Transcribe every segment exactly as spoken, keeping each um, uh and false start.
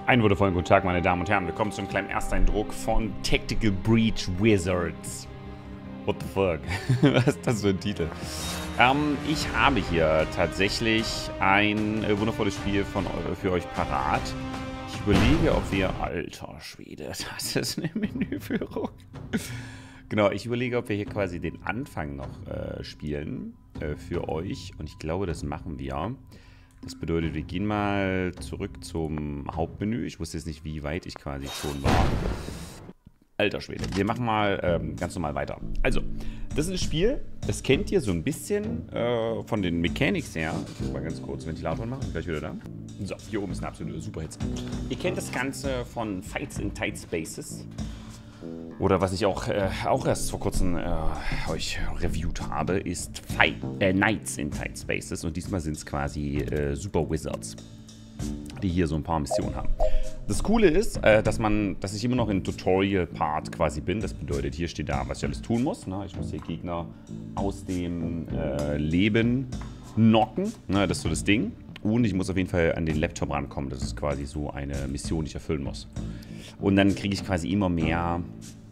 Einen wundervollen guten Tag, meine Damen und Herren. Willkommen zum kleinen Ersteindruck von Tactical Breach Wizards. What the fuck? Was ist das für ein Titel? Ähm, ich habe hier tatsächlich ein äh, wundervolles Spiel von, äh, für euch parat. Ich überlege, ob wir... Alter Schwede, das ist eine Menüführung. Genau, ich überlege, ob wir hier quasi den Anfang noch äh, spielen äh, für euch. Und ich glaube, das machen wir. Das bedeutet, wir gehen mal zurück zum Hauptmenü. Ich wusste jetzt nicht, wie weit ich quasi schon war. Alter Schwede. Wir machen mal ähm, ganz normal weiter. Also, das ist ein Spiel, das kennt ihr so ein bisschen äh, von den Mechanics her. Ich muss mal ganz kurz Ventilator machen, gleich wieder da. So, hier oben ist eine absolute Superhitze. Ihr kennt das Ganze von Fights in Tight Spaces. Oder was ich auch, äh, auch erst vor kurzem äh, euch reviewed habe, ist Fight, äh, Knights in Tight Spaces. Und diesmal sind es quasi äh, Super Wizards, die hier so ein paar Missionen haben. Das Coole ist, äh, dass man, dass ich immer noch in Tutorial-Part quasi bin. Das bedeutet, hier steht da, was ich alles tun muss. Ne? Ich muss hier Gegner aus dem äh, Leben knocken. Ne? Das ist so das Ding. Und ich muss auf jeden Fall an den Laptop rankommen. Das ist quasi so eine Mission, die ich erfüllen muss. Und dann kriege ich quasi immer mehr,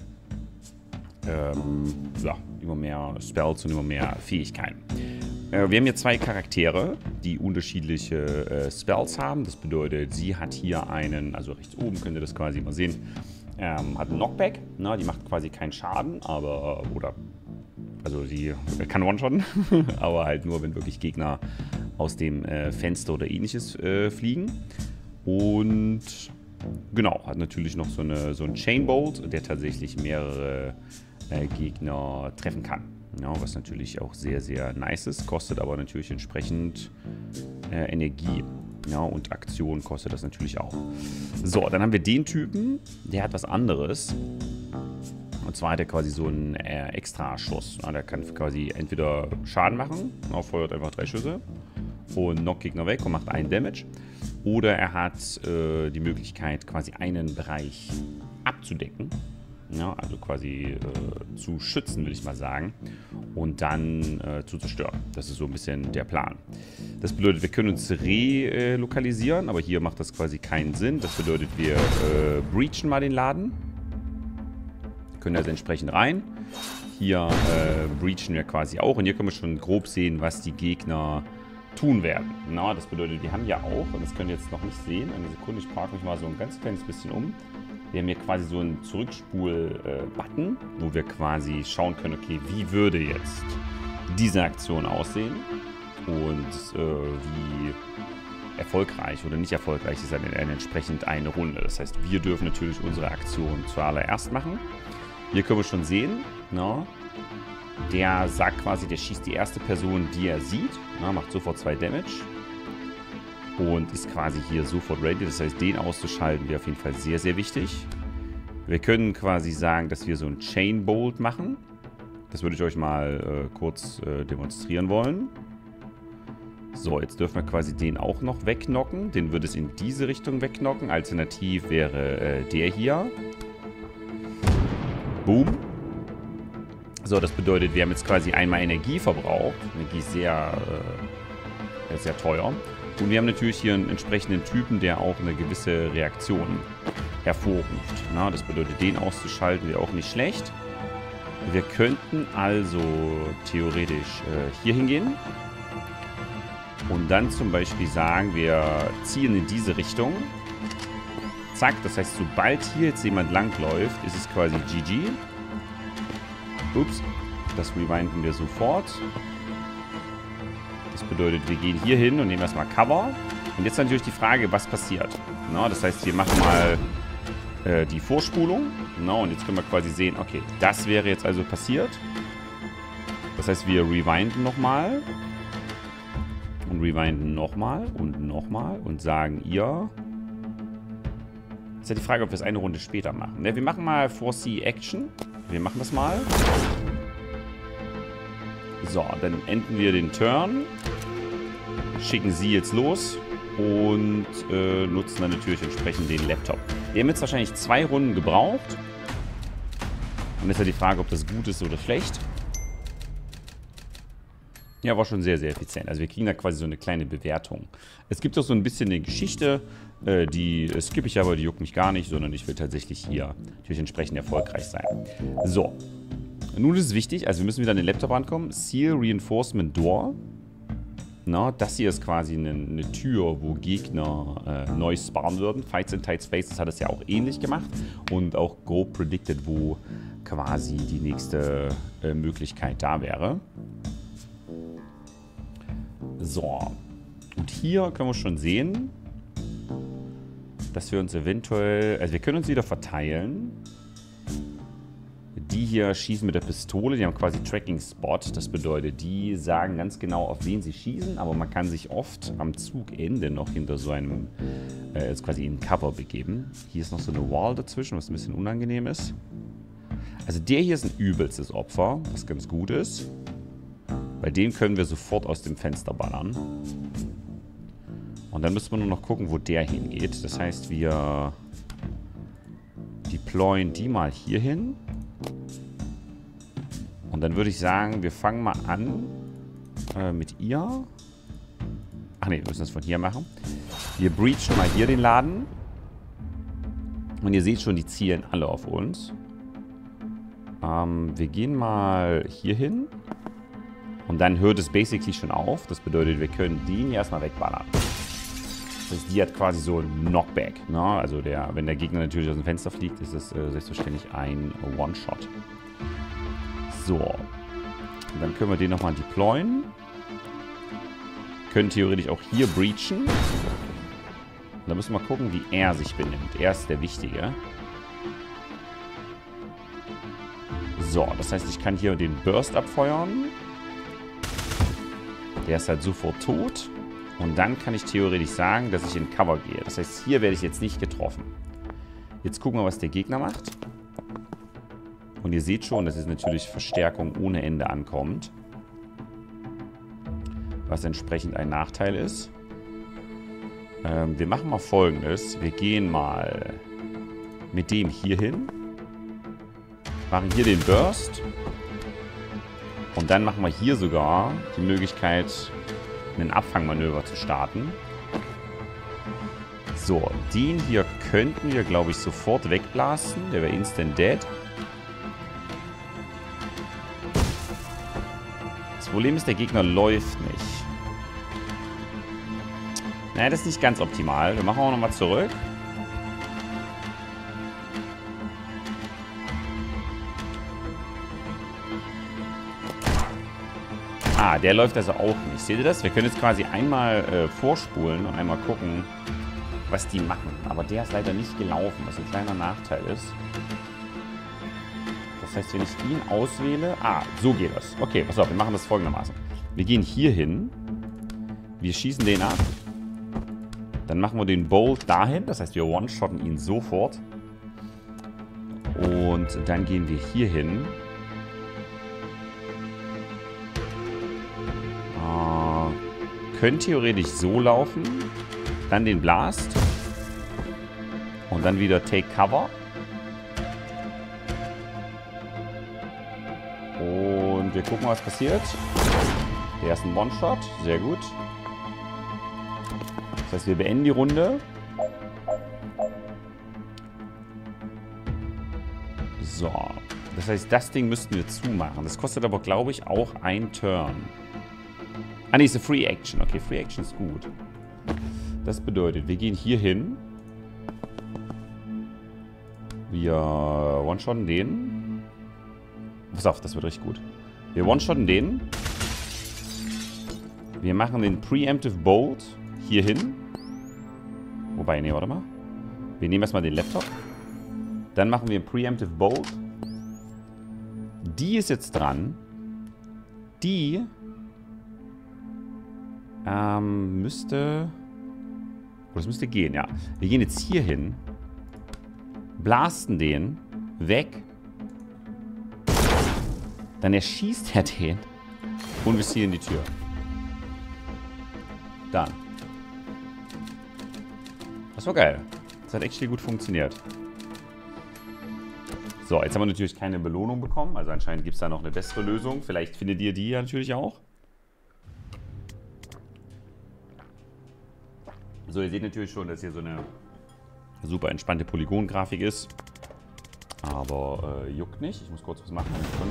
ähm, ja, immer mehr Spells und immer mehr Fähigkeiten. Äh, wir haben hier zwei Charaktere, die unterschiedliche äh, Spells haben. Das bedeutet, sie hat hier einen, also rechts oben könnt ihr das quasi mal sehen, ähm, hat einen Knockback. Ne, die macht quasi keinen Schaden, aber, oder, also sie kann One-Shotten, aber halt nur, wenn wirklich Gegner aus dem äh, Fenster oder ähnliches äh, fliegen. Und genau, hat natürlich noch so, eine, so einen Chainbolt, der tatsächlich mehrere äh, Gegner treffen kann. Ja, was natürlich auch sehr, sehr nice ist, kostet aber natürlich entsprechend äh, Energie. Ja, und Aktion kostet das natürlich auch. So, dann haben wir den Typen, der hat was anderes. Und zwar hat er quasi so einen äh, Extra-Schuss. Ja, der kann quasi entweder Schaden machen, ja, feuert einfach drei Schüsse und knockt Gegner weg und macht einen Damage. Oder er hat äh, die Möglichkeit, quasi einen Bereich abzudecken. Ja, also quasi äh, zu schützen, will ich mal sagen. Und dann äh, zu zerstören. Das ist so ein bisschen der Plan. Das bedeutet, wir können uns relokalisieren, aber hier macht das quasi keinen Sinn. Das bedeutet, wir äh, breachen mal den Laden. Können also entsprechend rein. Hier äh, breachen wir quasi auch. Und hier können wir schon grob sehen, was die Gegner tun werden. Na, das bedeutet, wir haben ja auch, und das könnt ihr jetzt noch nicht sehen, eine Sekunde, ich parke mich mal so ein ganz kleines bisschen um. Wir haben hier quasi so einen Zurückspul-Button, äh, wo wir quasi schauen können, okay, wie würde jetzt diese Aktion aussehen und äh, wie erfolgreich oder nicht erfolgreich ist dann entsprechend eine Runde. Das heißt, wir dürfen natürlich unsere Aktion zuallererst machen. Hier können wir schon sehen, na, der sagt quasi, der schießt die erste Person, die er sieht, na, macht sofort zwei Damage. Und ist quasi hier sofort ready. Das heißt, den auszuschalten wäre auf jeden Fall sehr, sehr wichtig. Wir können quasi sagen, dass wir so ein Chain Bolt machen. Das würde ich euch mal äh, kurz äh, demonstrieren wollen. So, jetzt dürfen wir quasi den auch noch wegknocken. Den würde es in diese Richtung wegknocken. Alternativ wäre äh, der hier. Boom. So, das bedeutet, wir haben jetzt quasi einmal Energie verbraucht. Energie ist sehr, äh, sehr teuer. Und wir haben natürlich hier einen entsprechenden Typen, der auch eine gewisse Reaktion hervorruft. Na, das bedeutet, den auszuschalten wäre auch nicht schlecht. Wir könnten also theoretisch äh, hier hingehen. Und dann zum Beispiel sagen, wir ziehen in diese Richtung. Zack, das heißt, sobald hier jetzt jemand langläuft, ist es quasi G G. Ups, das rewinden wir sofort. Das bedeutet, wir gehen hier hin und nehmen erstmal Cover. Und jetzt natürlich die Frage, was passiert. Na, das heißt, wir machen mal äh, die Vorspulung. Na, und jetzt können wir quasi sehen, okay, das wäre jetzt also passiert. Das heißt, wir rewinden nochmal. Und rewinden nochmal und nochmal. Und sagen, ihr... Jetzt ist ja die Frage, ob wir es eine Runde später machen. Ne, wir machen mal Foresee Action. Wir machen das mal. So, dann enden wir den Turn. Schicken sie jetzt los und äh, nutzen dann natürlich entsprechend den Laptop. Wir haben jetzt wahrscheinlich zwei Runden gebraucht. Und jetzt ist ja die Frage, ob das gut ist oder schlecht. Ja, war schon sehr, sehr effizient. Also wir kriegen da quasi so eine kleine Bewertung. Es gibt auch so ein bisschen eine Geschichte. Äh, die skippe ich aber, die juckt mich gar nicht, sondern ich will tatsächlich hier natürlich entsprechend erfolgreich sein. So. Nun ist es wichtig, also wir müssen wieder an den Laptop rankommen. Seal Reinforcement Door. Na, das hier ist quasi eine, eine Tür, wo Gegner äh, neu spawnen würden. Fights in Tight Spaces hat es ja auch ähnlich gemacht. Und auch grob predicted, wo quasi die nächste äh, Möglichkeit da wäre. So. Und hier können wir schon sehen, dass wir uns eventuell... Also wir können uns wieder verteilen. Die hier schießen mit der Pistole, die haben quasi Tracking-Spot. Das bedeutet, die sagen ganz genau, auf wen sie schießen, aber man kann sich oft am Zugende noch hinter so einem, äh, jetzt quasi in Cover begeben. Hier ist noch so eine Wall dazwischen, was ein bisschen unangenehm ist. Also der hier ist ein übelstes Opfer, was ganz gut ist. Bei dem können wir sofort aus dem Fenster ballern. Und dann müssen wir nur noch gucken, wo der hingeht. Das heißt, wir deployen die mal hier hin. Und dann würde ich sagen, wir fangen mal an äh, mit ihr. Ach ne, wir müssen das von hier machen. Wir breachen mal hier den Laden. Und ihr seht schon, die zielen alle auf uns. Ähm, wir gehen mal hier hin. Und dann hört es basically schon auf. Das bedeutet, wir können den hier erstmal wegballern. Das heißt, die hat quasi so ein Knockback. Ne? Also der, wenn der Gegner natürlich aus dem Fenster fliegt, ist das äh, selbstverständlich ein One-Shot. So. Und dann können wir den nochmal deployen. Können theoretisch auch hier breachen. Und dann müssen wir gucken, wie er sich benimmt. Er ist der Wichtige. So, das heißt, ich kann hier den Burst abfeuern. Der ist halt sofort tot. Und dann kann ich theoretisch sagen, dass ich in Cover gehe. Das heißt, hier werde ich jetzt nicht getroffen. Jetzt gucken wir, was der Gegner macht. Und ihr seht schon, dass jetzt natürlich Verstärkung ohne Ende ankommt. Was entsprechend ein Nachteil ist. Ähm, wir machen mal Folgendes. Wir gehen mal mit dem hier hin. Machen hier den Burst. Und dann machen wir hier sogar die Möglichkeit, ein Abfangmanöver zu starten. So, den hier könnten wir, glaube ich, sofort wegblasten. Der wäre instant dead. Das Problem ist, der Gegner läuft nicht. Naja, das ist nicht ganz optimal. Wir machen auch nochmal zurück. Ah, der läuft also auch nicht. Seht ihr das? Wir können jetzt quasi einmal äh, vorspulen und einmal gucken, was die machen. Aber der ist leider nicht gelaufen, was ein kleiner Nachteil ist. Das heißt, wenn ich ihn auswähle... Ah, so geht das. Okay, pass auf, wir machen das folgendermaßen. Wir gehen hier hin. Wir schießen den ab. Dann machen wir den Bolt dahin. Das heißt, wir one-shotten ihn sofort. Und dann gehen wir hier hin. Äh, können theoretisch so laufen. Dann den Blast. Und dann wieder Take Cover. Und wir gucken, was passiert. Der ist ein One-Shot. Sehr gut. Das heißt, wir beenden die Runde. So. Das heißt, das Ding müssten wir zumachen. Das kostet aber, glaube ich, auch ein Turn. Ah, nee, ist eine Free Action. Okay, Free Action ist gut. Das bedeutet, wir gehen hier hin. Wir one-shotten den. Pass auf, das wird richtig gut. Wir one-shotten den. Wir machen den Preemptive Bolt hier hin. Wobei, nee, warte mal. Wir nehmen erstmal den Laptop. Dann machen wir Preemptive Bolt. Die ist jetzt dran. Die ähm, müsste... Oh, das müsste gehen, ja. Wir gehen jetzt hier hin. Blasten den weg. Dann erschießt er den. Und wir ziehen die Tür. Dann. Das war geil. Das hat echt gut funktioniert. So, jetzt haben wir natürlich keine Belohnung bekommen. Also anscheinend gibt es da noch eine bessere Lösung. Vielleicht findet ihr die ja natürlich auch. So, ihr seht natürlich schon, dass hier so eine super entspannte Polygon-Grafik ist. Aber äh, juckt nicht. Ich muss kurz was machen. Eine Sekunde.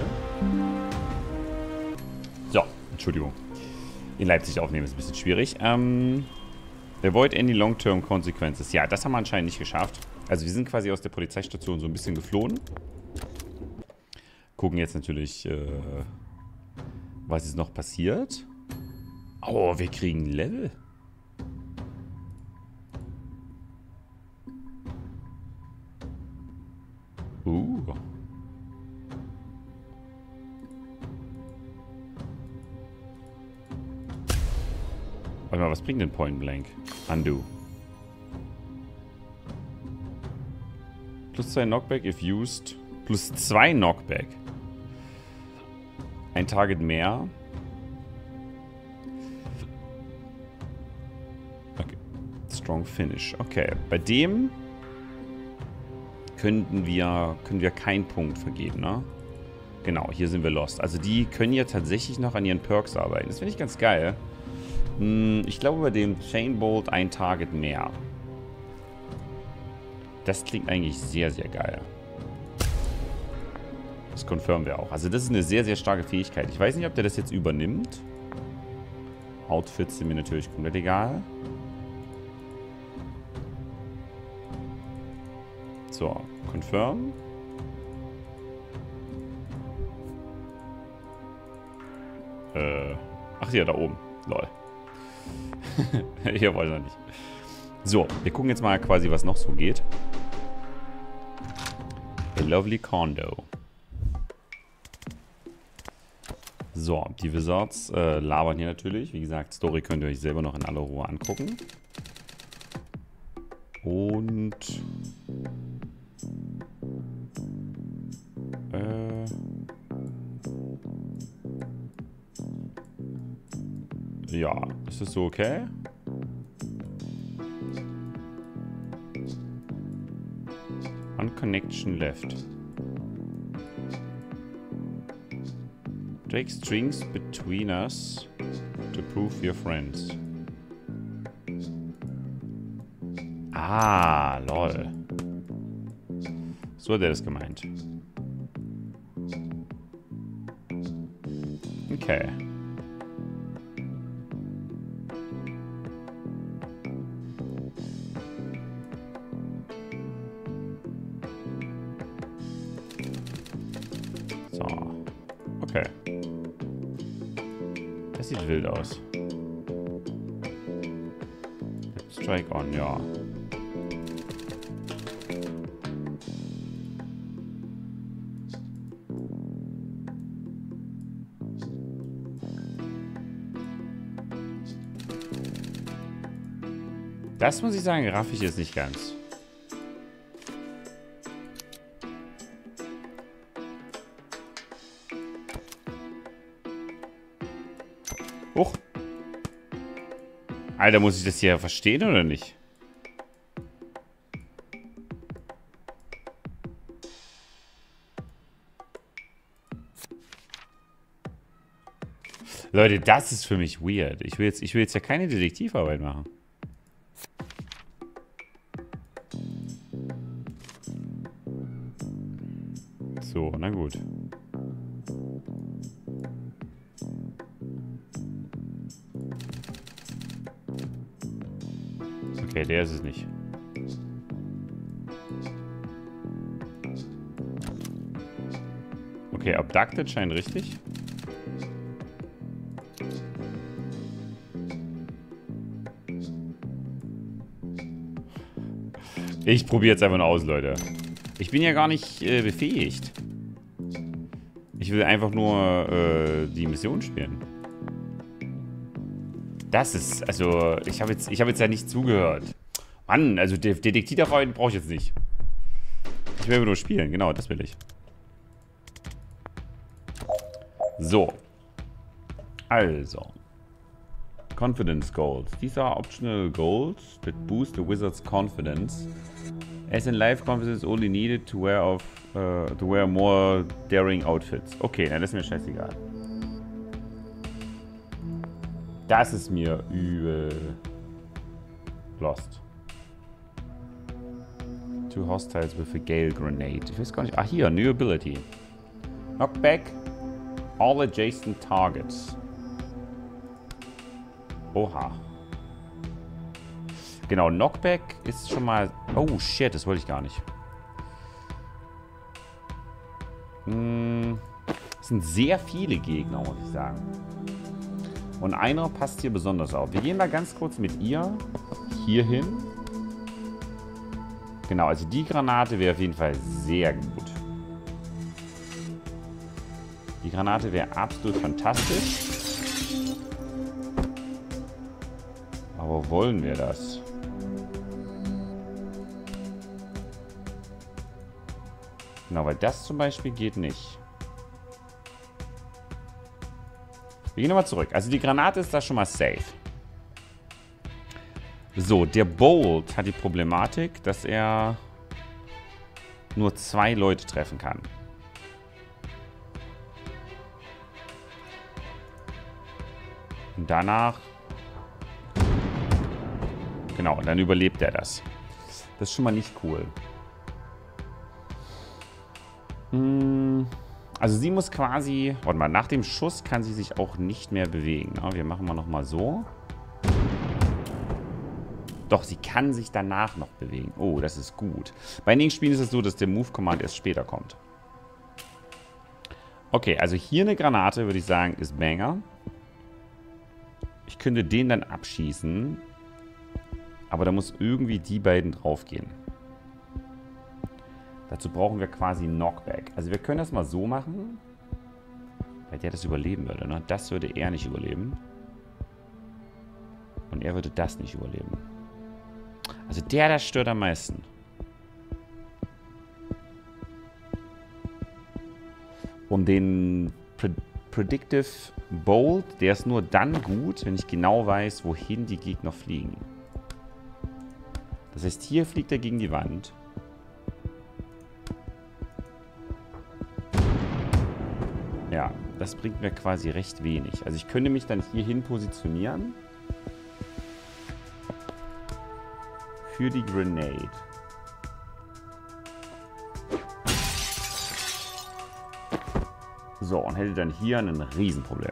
So, Entschuldigung. In Leipzig aufnehmen ist ein bisschen schwierig. Ähm, avoid any long-term consequences. Ja, das haben wir anscheinend nicht geschafft. Also wir sind quasi aus der Polizeistation so ein bisschen geflohen. Gucken jetzt natürlich, äh, was ist noch passiert. Oh, wir kriegen ein Level. Uh. Warte mal, was bringt denn Point Blank? Undo. Plus zwei Knockback if used. Plus zwei Knockback. Ein Target mehr. Okay. Strong Finish. Okay. Bei dem könnten wir, können wir keinen Punkt vergeben, ne? Genau, hier sind wir lost. Also die können ja tatsächlich noch an ihren Perks arbeiten. Das finde ich ganz geil. Hm, ich glaube bei dem Chainbolt ein Target mehr. Das klingt eigentlich sehr, sehr geil. Das confirmen wir auch. Also das ist eine sehr, sehr starke Fähigkeit. Ich weiß nicht, ob der das jetzt übernimmt. Outfits sind mir natürlich komplett egal. So, confirm. Äh, ach ja, da oben. Lol. Hier wollte er nicht. So, wir gucken jetzt mal quasi, was noch so geht. A lovely condo. So, die Wizards äh, labern hier natürlich. Wie gesagt, Story könnt ihr euch selber noch in aller Ruhe angucken. Und... Äh... Ja, ist das so okay? One connection left. Take strings between us to prove you're friends. Ah, lol. So hat er das gemeint. Okay. So. Okay. Das sieht wild aus. Strike on, ja. Das muss ich sagen, raff ich jetzt nicht ganz. Huch. Alter, muss ich das hier verstehen oder nicht? Leute, das ist für mich weird. Ich will jetzt, ich will jetzt ja keine Detektivarbeit machen. So, na gut. Okay, der ist es nicht. Okay, abducted scheint richtig. Ich probiere jetzt einfach nur aus, Leute. Ich bin ja gar nicht äh, befähigt. Ich will einfach nur äh, die Mission spielen. Das ist, also, ich habe jetzt, ich habe jetzt ja nicht zugehört. Mann, also De Detektivarbeit brauche ich jetzt nicht. Ich will nur spielen, genau, das will ich. So. Also. Confidence goals. These are optional goals that boost the wizard's confidence. As in life, confidence is only needed to wear off, uh, to wear more daring outfits. Okay, dann ist mir scheißegal. Das ist mir übel. Lost. Two hostiles with a Gale Grenade. Ich weiß gar nicht. Ah, hier, New Ability. Knockback all adjacent targets. Oha. Genau, Knockback ist schon mal... Oh, shit, das wollte ich gar nicht. Hm, das sind sehr viele Gegner, muss ich sagen. Und einer passt hier besonders auf. Wir gehen mal ganz kurz mit ihr hier hin. Genau, also die Granate wäre auf jeden Fall sehr gut. Die Granate wäre absolut fantastisch. Aber wollen wir das? Genau, weil das zum Beispiel geht nicht. Wir gehen nochmal zurück. Also die Granate ist da schon mal safe. So, der Bolt hat die Problematik, dass er nur zwei Leute treffen kann. Und danach... Genau, dann überlebt er das. Das ist schon mal nicht cool. Hm, also sie muss quasi... Warte mal, nach dem Schuss kann sie sich auch nicht mehr bewegen. Ja, wir machen mal nochmal so. Doch, sie kann sich danach noch bewegen. Oh, das ist gut. Bei einigen Spielen ist es so, dass der Move-Command erst später kommt. Okay, also hier eine Granate, würde ich sagen, ist Banger. Ich könnte den dann abschießen. Aber da muss irgendwie die beiden draufgehen. Dazu brauchen wir quasi Knockback. Also wir können das mal so machen. Weil der das überleben würde, ne? Das würde er nicht überleben. Und er würde das nicht überleben. Also der, das stört am meisten. Und den Pre Predictive Bolt, der ist nur dann gut, wenn ich genau weiß, wohin die Gegner fliegen. Das heißt, hier fliegt er gegen die Wand. Ja, das bringt mir quasi recht wenig. Also ich könnte mich dann hierhin positionieren. Für die Grenade. So, und hätte dann hier ein Riesenproblem.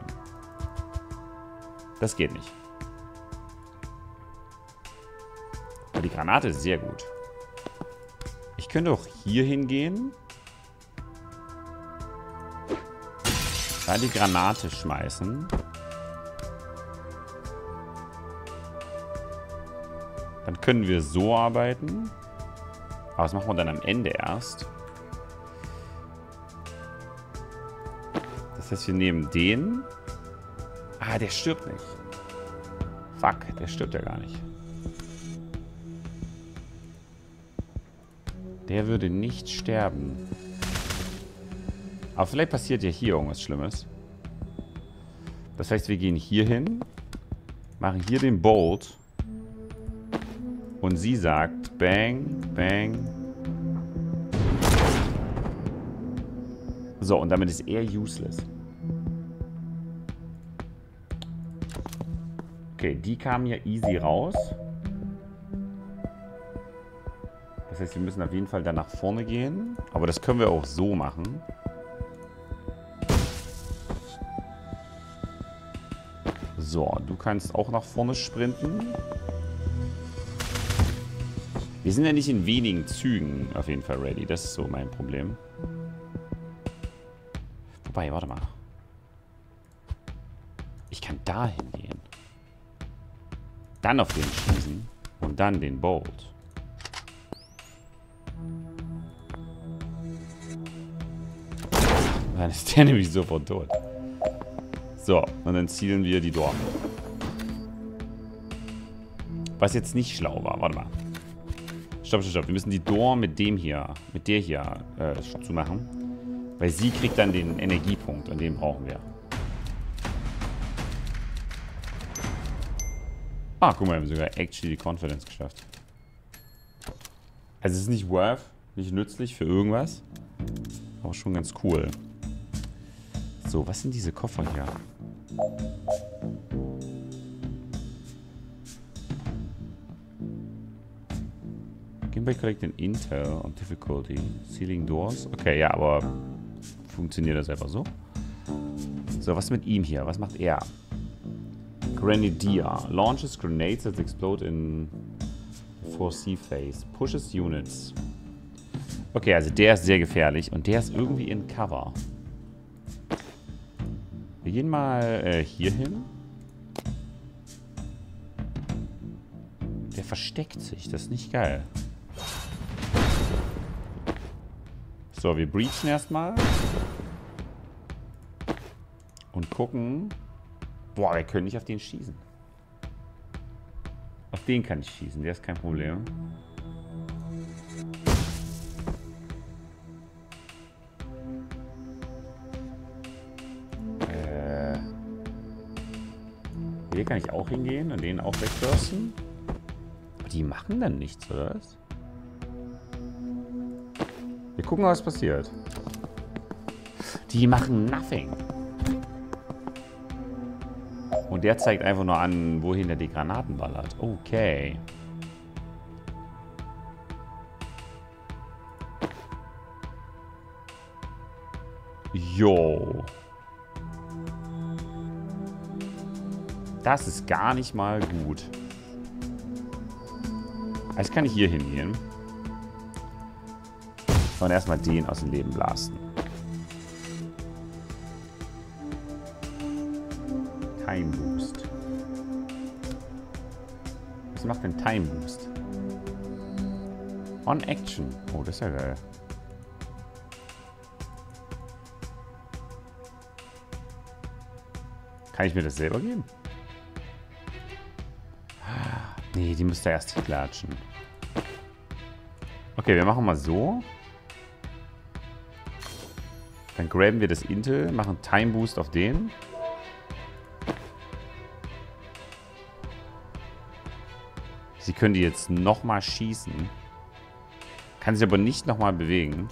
Das geht nicht. Aber die Granate ist sehr gut. Ich könnte auch hier hingehen. Da die Granate schmeißen. Dann können wir so arbeiten. Aber das machen wir dann am Ende erst. Das heißt, wir nehmen den. Ah, der stirbt nicht. Fuck, der stirbt ja gar nicht. Der würde nicht sterben. Aber vielleicht passiert ja hier irgendwas Schlimmes. Das heißt, wir gehen hier hin. Machen hier den Bolt. Und sie sagt, bang, bang. So, und damit ist er useless. Okay, die kamen ja easy raus. Das heißt, wir müssen auf jeden Fall dann nach vorne gehen. Aber das können wir auch so machen. So, du kannst auch nach vorne sprinten. Wir sind ja nicht in wenigen Zügen auf jeden Fall ready. Das ist so mein Problem. Wobei, warte mal. Ich kann da hingehen. Dann auf den schießen. Und dann den Bolt. Dann ist der nämlich sofort tot. So, und dann zielen wir die Dorf. Was jetzt nicht schlau war. Warte mal. Stopp, stopp, stopp. Wir müssen die Door mit dem hier, mit der hier äh, zumachen. Weil sie kriegt dann den Energiepunkt und den brauchen wir. Ah, guck mal, wir haben sogar actually die Confidence geschafft. Also es ist nicht worth, nicht nützlich für irgendwas. Aber schon ganz cool. So, was sind diese Koffer hier? Everybody collecting Intel on difficulty. Sealing doors. Okay, ja, aber funktioniert das einfach so? So, was mit ihm hier? Was macht er? Grenadier. Launches grenades that explode in four C phase. Pushes units. Okay, also der ist sehr gefährlich und der ist irgendwie in Cover. Wir gehen mal äh, hier hin. Der versteckt sich. Das ist nicht geil. So, wir breachen erstmal. Und gucken. Boah, wir können nicht auf den schießen. Auf den kann ich schießen. Der ist kein Problem. Äh. Hier kann ich auch hingehen und den auch wegbürsten. Die machen dann nichts, oder was? Wir gucken, was passiert. Die machen nothing. Und der zeigt einfach nur an, wohin er die Granaten ballert. Okay. Jo. Das ist gar nicht mal gut. Jetzt kann ich hier hingehen. Und erstmal den aus dem Leben blasten. Time Boost. Was macht denn Time Boost? On Action. Oh, das ist ja geil. Kann ich mir das selber geben? Nee, die müsste erst hier klatschen. Okay, wir machen mal so. Dann graben wir das Intel, machen Time Boost auf den. Sie können die jetzt nochmal schießen. Kann sich aber nicht nochmal bewegen.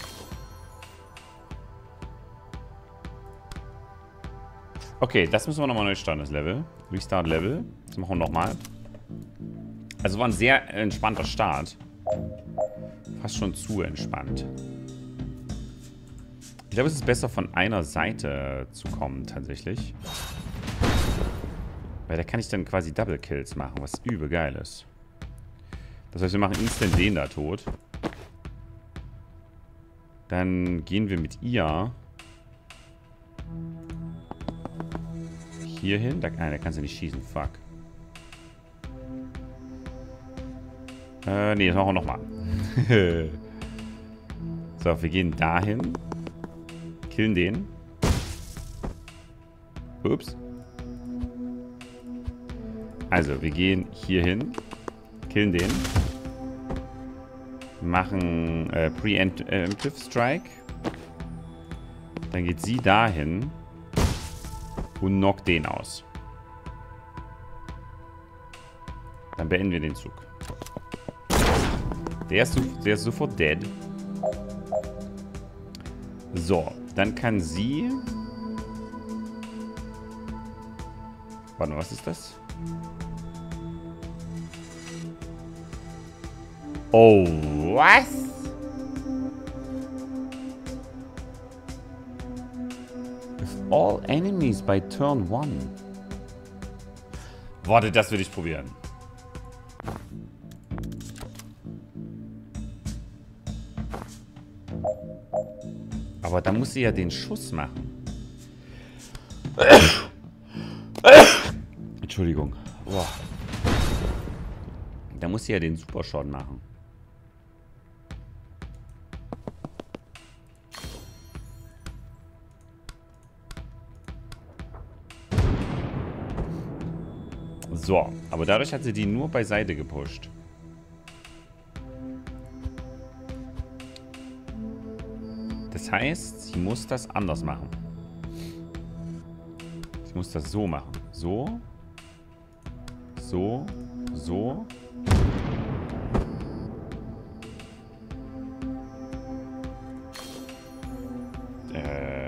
Okay, das müssen wir nochmal neu starten, das Level. Restart Level. Das machen wir nochmal. Also war ein sehr entspannter Start. Fast schon zu entspannt. Ich glaube, es ist besser, von einer Seite zu kommen, tatsächlich. Weil da kann ich dann quasi Double Kills machen, was übel geil ist. Das heißt, wir machen instant den da tot. Dann gehen wir mit ihr hier hin. Da, nein, da kannst du nicht schießen. Fuck. Äh, nee, das machen wir nochmal. So, wir gehen dahin. Killen den. Ups. Also, wir gehen hier hin. Killen den. Machen äh, Preemptive Strike. Dann geht sie dahin. Und knockt den aus. Dann beenden wir den Zug. Der ist, der ist sofort dead. So, dann kann sie... Warte, was ist das? Oh, was? With all enemies by turn one. Warte, das will ich probieren. Aber da muss sie ja den Schuss machen. Entschuldigung. Boah. Da muss sie ja den Supershot machen. So, aber dadurch hat sie die nur beiseite gepusht. Das heißt, sie muss das anders machen. Sie muss das so machen. So. So. So. Äh.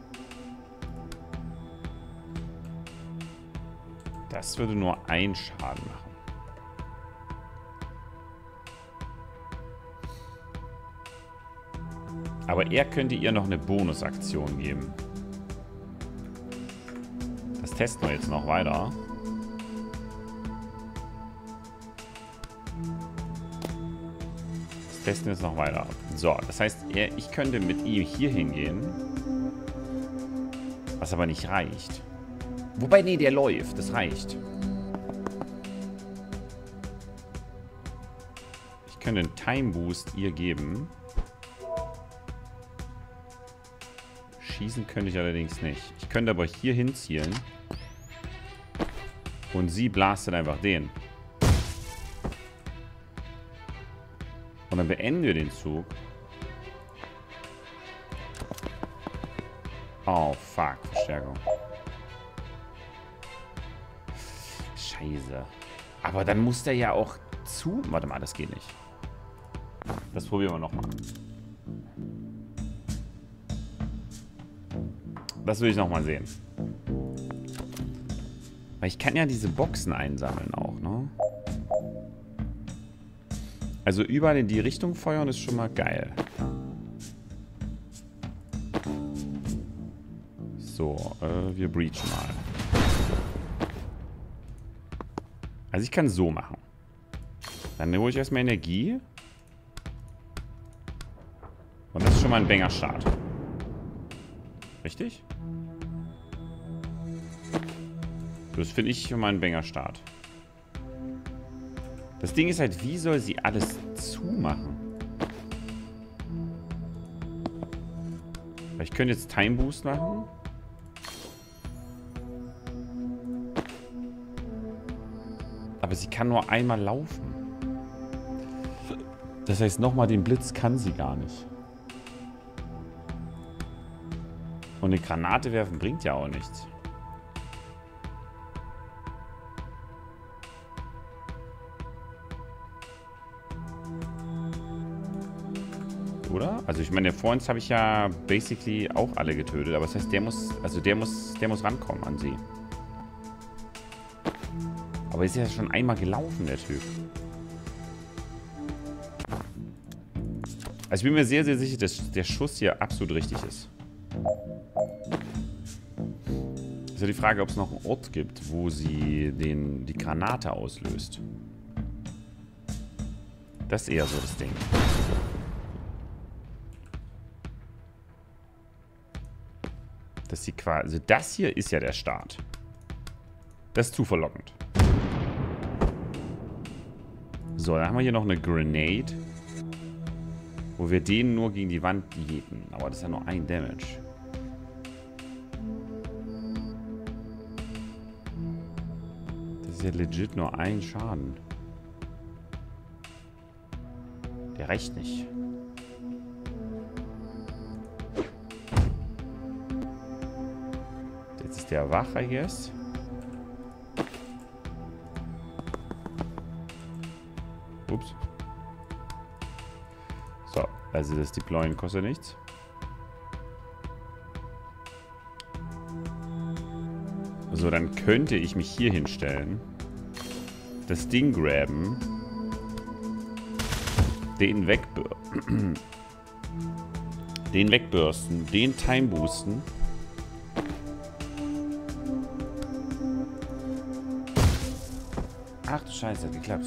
Das würde nur einen Schaden machen. Aber er könnte ihr noch eine Bonusaktion geben. Das testen wir jetzt noch weiter. Das testen wir jetzt noch weiter. So, das heißt, er, ich könnte mit ihm hier hingehen. Was aber nicht reicht. Wobei, nee, der läuft. Das reicht. Ich könnte einen Time Boost ihr geben. Schießen könnte ich allerdings nicht. Ich könnte aber hier hinzielen. Und sie blastet einfach den. Und dann beenden wir den Zug. Oh, fuck. Verstärkung. Scheiße. Aber dann muss der ja auch zu... Warte mal, das geht nicht. Das probieren wir nochmal. Das will ich nochmal sehen. Weil ich kann ja diese Boxen einsammeln auch, ne? Also überall in die Richtung feuern ist schon mal geil. So, äh, wir breachen mal. Also ich kann so machen. Dann hole ich erstmal Energie. Und das ist schon mal ein Banger-Start. Richtig? Das finde ich schon mal ein Banger-Start. Das Ding ist halt, wie soll sie alles zumachen? Weil ich könnte jetzt Time Boost machen. Aber sie kann nur einmal laufen. Das heißt, nochmal den Blitz kann sie gar nicht. Und eine Granate werfen bringt ja auch nichts. Oder? Also ich meine, vor uns habe ich ja basically auch alle getötet. Aber das heißt, der muss, also der muss, der muss rankommen an sie. Aber ist ja schon einmal gelaufen, der Typ. Also ich bin mir sehr, sehr sicher, dass der Schuss hier absolut richtig ist. Ist ja die Frage, ob es noch einen Ort gibt, wo sie den, die Granate auslöst. Das ist eher so das Ding. Dass sie quasi, also das hier ist ja der Start. Das ist zu verlockend. So, dann haben wir hier noch eine Grenade. Wo wir den nur gegen die Wand jäten. Aber das ist ja nur ein Damage. Das ist ja legit nur ein Schaden. Der reicht nicht. Jetzt ist der wach, I guess. Ups. So, also das Deployen kostet nichts. So, dann könnte ich mich hier hinstellen. Das Ding graben. Den wegbürsten. Den wegbürsten. Den Time boosten. Ach du Scheiße, hat geklappt.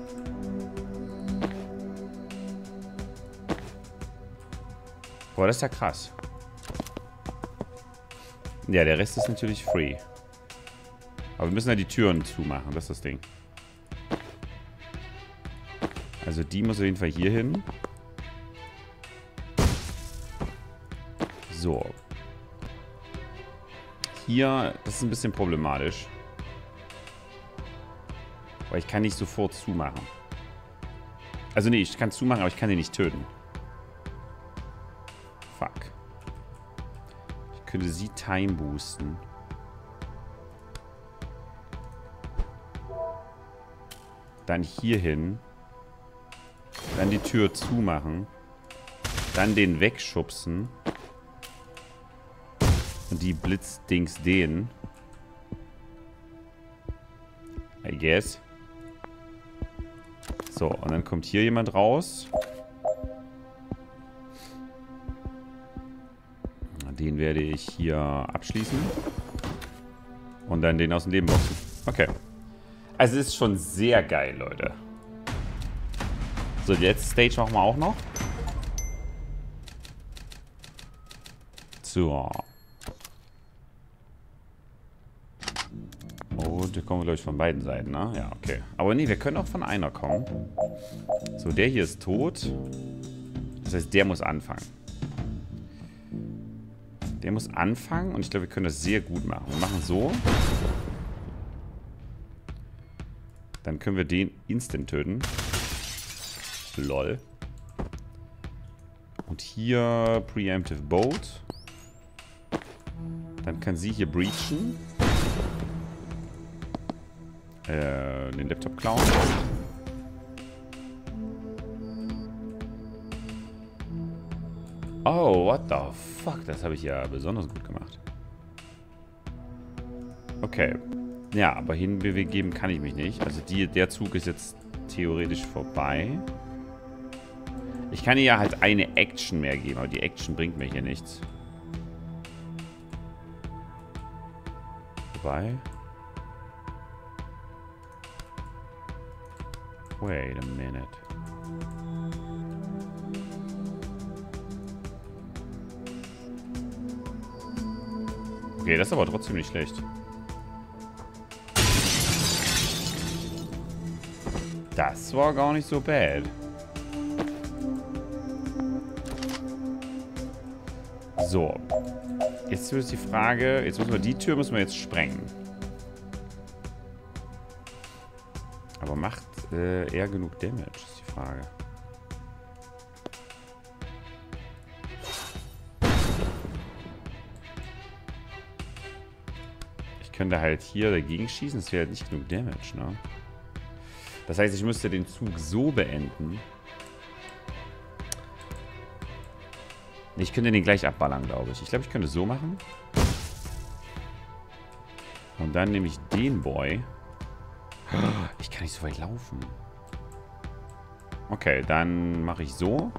Boah, das ist ja krass. Ja, der Rest ist natürlich free. Aber wir müssen ja die Türen zumachen, das ist das Ding. Also die muss auf jeden Fall hier hin. So. Hier, das ist ein bisschen problematisch. Weil ich kann nicht sofort zumachen. Also nee, ich kann zumachen, aber ich kann den nicht töten. Fuck. Ich könnte sie time boosten. Dann hier hin. Dann die Tür zumachen. Dann den wegschubsen. Und die Blitzdings den. I guess. So, und dann kommt hier jemand raus. Den werde ich hier abschließen. Und dann den aus dem Leben boxen. Okay. Also es ist schon sehr geil, Leute. So, die letzte Stage machen wir auch noch. So. Und wir kommen, glaube ich, von beiden Seiten, ne? Ja, okay. Aber nee, wir können auch von einer kommen. So, der hier ist tot. Das heißt, der muss anfangen. Der muss anfangen und ich glaube, wir können das sehr gut machen. Wir machen so. Dann können wir den instant töten. Lol. Und hier Preemptive Bolt. Dann kann sie hier breachen. Äh, den Laptop klauen. Oh, what the fuck? Das habe ich ja besonders gut gemacht. Okay. Ja, aber hinbewegen kann ich mich nicht. Also die, der Zug ist jetzt theoretisch vorbei. Ich kann ihr ja halt eine Action mehr geben, aber die Action bringt mir hier nichts. Wobei... Wait a minute. Okay, das ist aber trotzdem nicht schlecht. Das war gar nicht so bad. So. Jetzt ist die Frage, jetzt müssen wir die Tür müssen wir jetzt sprengen. Aber macht äh, er genug Damage, ist die Frage. Ich könnte halt hier dagegen schießen, das wäre halt nicht genug Damage, ne? Das heißt, ich müsste den Zug so beenden. Ich könnte den gleich abballern, glaube ich. Ich glaube, ich könnte so machen. Und dann nehme ich den Boy. Ich kann nicht so weit laufen. Okay, dann mache ich so.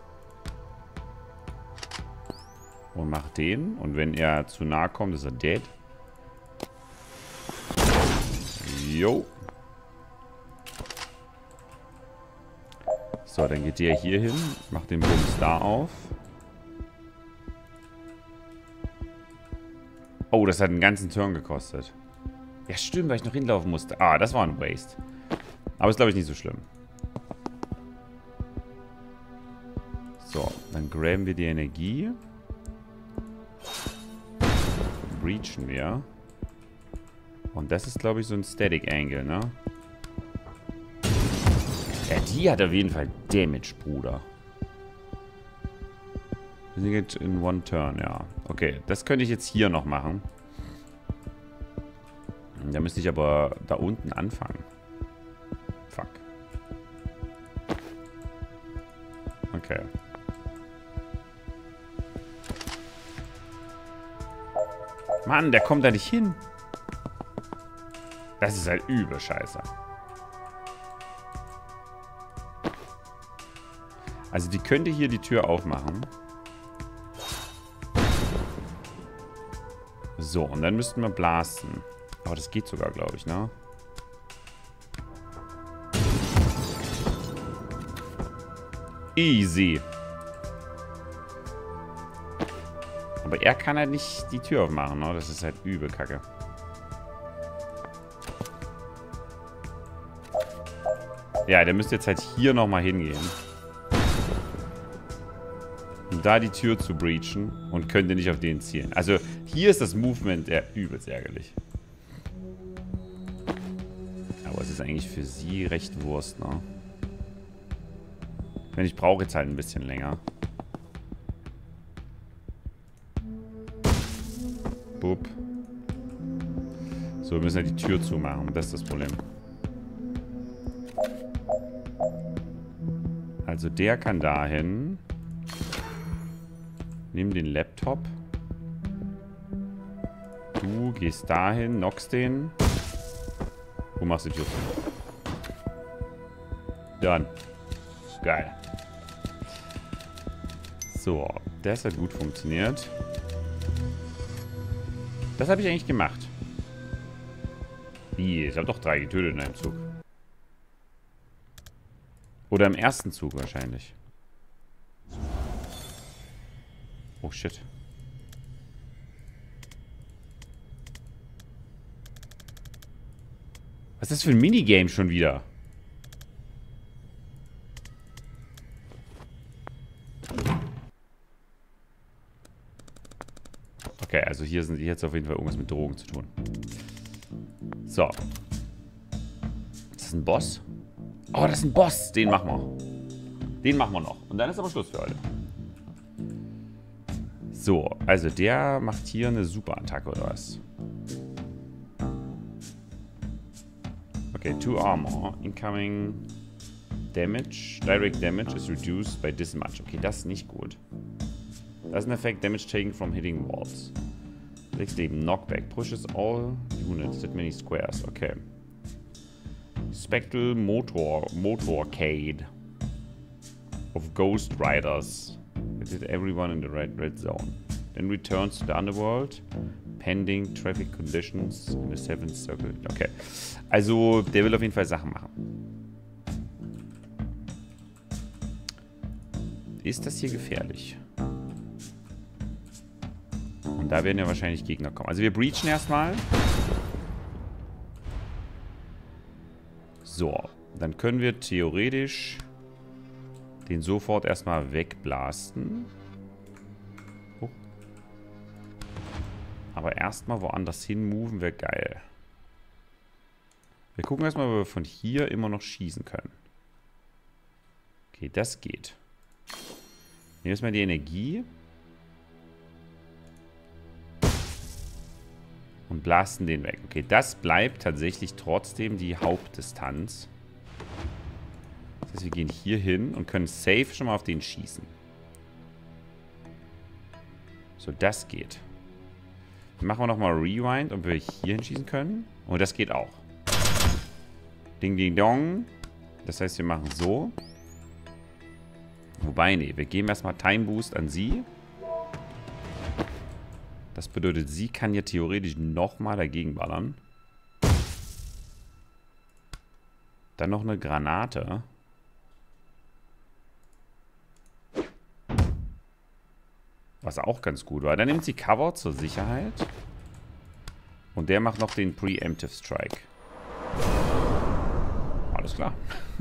Und mache den. Und wenn er zu nahe kommt, ist er dead. Jo. So, dann geht der hier hin. Macht den Bums da auf. Oh, das hat einen ganzen Turn gekostet. Ja, stimmt, weil ich noch hinlaufen musste. Ah, das war ein Waste. Aber ist, glaube ich, nicht so schlimm. So, dann graben wir die Energie. Breachen wir. Und das ist, glaube ich, so ein Static Angle, ne? Ja, die hat auf jeden Fall Damage, Bruder. In one turn, ja. Okay, das könnte ich jetzt hier noch machen. Da müsste ich aber da unten anfangen. Fuck. Okay. Mann, der kommt da nicht hin. Das ist halt übel scheiße. Also die könnte hier die Tür aufmachen. So, und dann müssten wir blasten. Aber das geht sogar, glaube ich, ne? Easy. Aber er kann halt nicht die Tür aufmachen, ne? Das ist halt übel kacke. Ja, der müsste jetzt halt hier nochmal hingehen. Um da die Tür zu breachen und könnte nicht auf den zielen. Also hier ist das Movement ja übelst ärgerlich. Aber es ist eigentlich für sie recht Wurst, ne? Wenn ich brauche jetzt halt ein bisschen länger. Bup. So, wir müssen halt die Tür zumachen. Das ist das Problem. Also der kann dahin. Nimm den Laptop. Du gehst dahin, knockst den. Du machst die Tür zu. Dann. Geil. So, das hat gut funktioniert. Das habe ich eigentlich gemacht. Wie? Ich habe doch drei getötet in einem Zug. Oder im ersten Zug wahrscheinlich. Oh shit. Was ist das für ein Minigame schon wieder? Okay, also hier sind hier jetzt auf jeden Fall irgendwas mit Drogen zu tun. So. Ist das ein Boss? Oh, das ist ein Boss. Den machen wir. Den machen wir noch. Und dann ist aber Schluss für heute. So, also der macht hier eine Superattacke oder was? Okay, two armor. Incoming damage. Direct damage is reduced by this much. Okay, das ist nicht gut. Doesn't affect damage taken from hitting walls. sechs Leben. Knockback. Pushes all units that many squares. Okay. Spectral Motor. Motorcade. Of Ghost Riders. It hit everyone in the red, red zone. Then returns to the underworld. Pending traffic conditions in the seventh circle. Okay. Also, der will auf jeden Fall Sachen machen. Ist das hier gefährlich? Und da werden ja wahrscheinlich Gegner kommen. Also wir breachen erstmal. So, dann können wir theoretisch den sofort erstmal wegblasten. Oh. Aber erstmal woanders hin moven wäre geil. Wir gucken erstmal, ob wir von hier immer noch schießen können. Okay, das geht. Nehmen wir erstmal die Energie. Und blasten den weg. Okay, das bleibt tatsächlich trotzdem die Hauptdistanz. Das heißt, wir gehen hier hin und können safe schon mal auf den schießen. So, das geht. Dann machen wir nochmal Rewind, ob wir hier hinschießen können. Und das geht auch. Ding, ding, dong. Das heißt, wir machen so. Wobei, nee, wir geben erstmal Time Boost an sie. Das bedeutet, sie kann ja theoretisch nochmal dagegen ballern. Dann noch eine Granate. Was auch ganz gut war. Dann nimmt sie Cover zur Sicherheit. Und der macht noch den Preemptive Strike. Alles klar.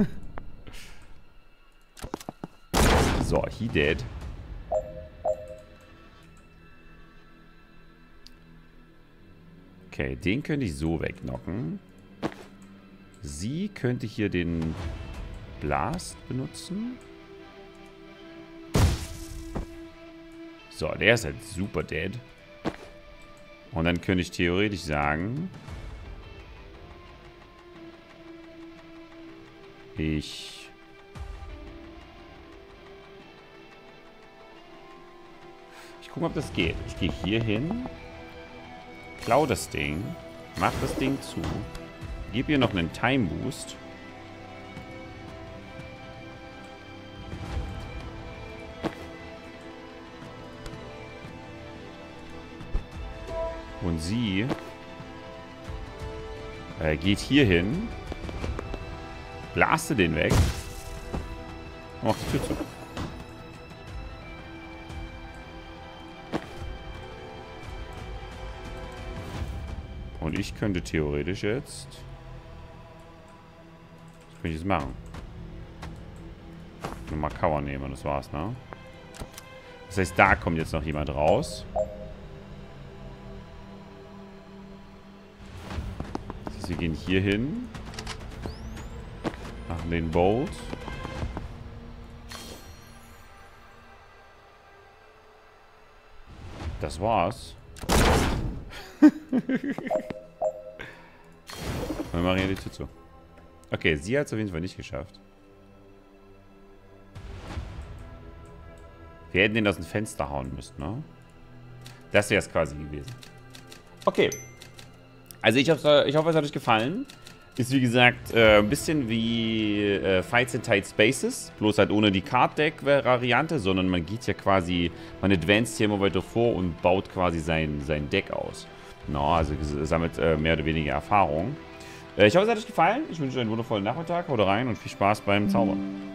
So, he dead. Okay, den könnte ich so wegknocken. Sie könnte hier den Blast benutzen. So, der ist halt super dead. Und dann könnte ich theoretisch sagen, ich ich gucke, ob das geht. Ich gehe hier hin. Klau das Ding, mach das Ding zu, gib ihr noch einen Time Boost. Und sie äh, geht hier hin, blaste den weg und macht die Tür zu. Und ich könnte theoretisch jetzt... Was könnte ich jetzt machen? Nur mal Cover nehmen und das war's, ne? Das heißt, da kommt jetzt noch jemand raus. Das heißt, wir gehen hier hin. Machen den Bolt. Das war's. Wir machen hier die Tür zu. Okay, sie hat es auf jeden Fall nicht geschafft. Wir hätten den aus dem Fenster hauen müssen, ne? Das wäre es quasi gewesen. Okay. Also ich, hoffe, ich hoffe, es hat euch gefallen. Ist wie gesagt äh, ein bisschen wie äh, Fights in Tight Spaces. Bloß halt ohne die Card-Deck-Variante, sondern man geht ja quasi, man advanced hier immer weiter vor und baut quasi sein, sein Deck aus. No, also sammelt äh, mehr oder weniger Erfahrung. Äh, ich hoffe, es hat euch gefallen. Ich wünsche euch einen wundervollen Nachmittag. Haut rein und viel Spaß beim Zaubern.